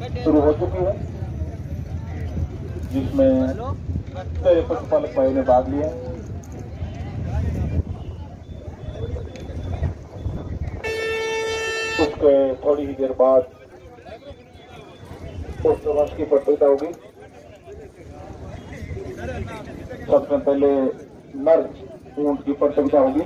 शुरू हो चुकी है, जिसमें कई पशुपालक भाई ने भाग लिया। उसके थोड़ी ही देर बाद पोस्टरवर्ष की प्रतियोगिता होगी। सबसे पहले नर ऊंट की प्रतियोगिता होगी।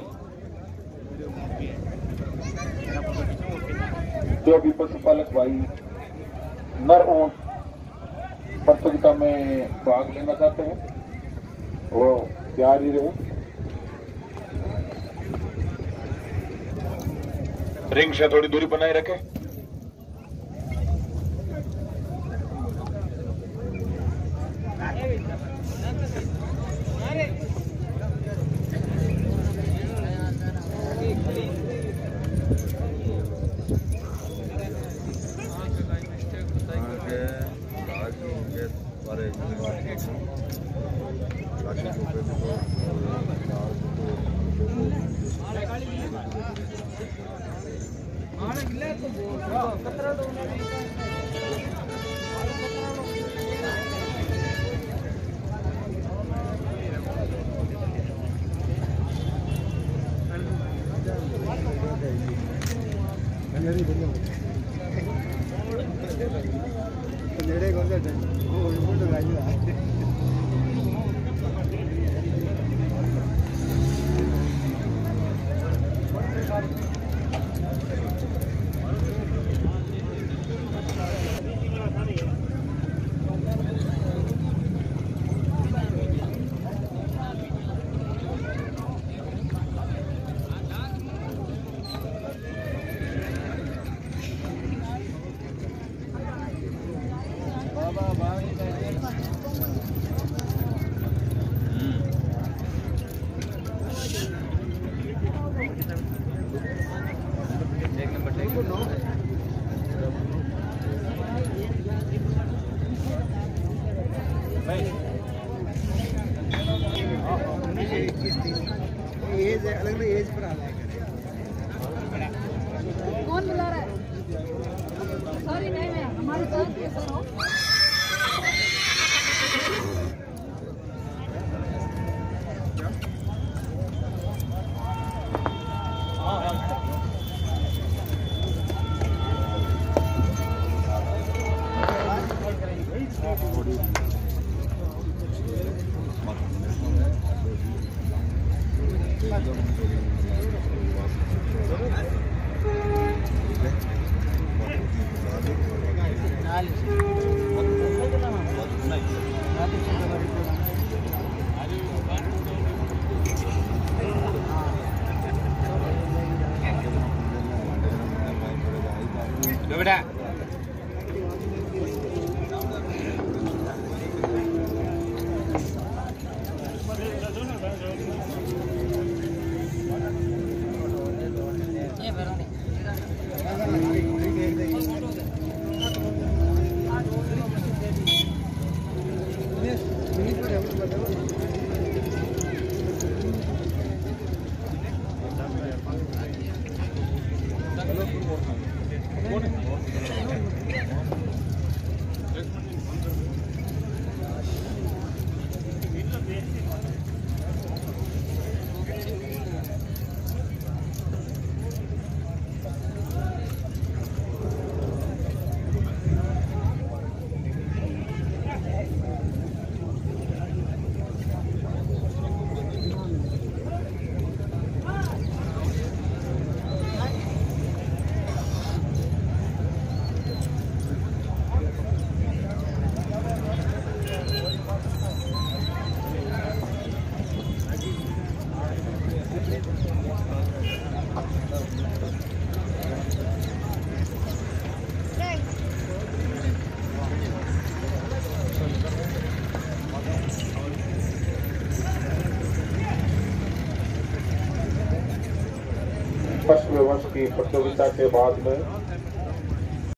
जो भी पशुपालक भाई नर ऊंट प्रतियोगिता में भाग लेना चाहते हैं वो तैयार ही रहे। रिंग से थोड़ी दूरी बनाए रखें। अलग एज पर आ जाएगा। कौन बुला रहा है? सॉरी नहीं मैं हमारे साथ कैसा हो? बेटा पश्चिम वंश की प्रतियोगिता के बाद में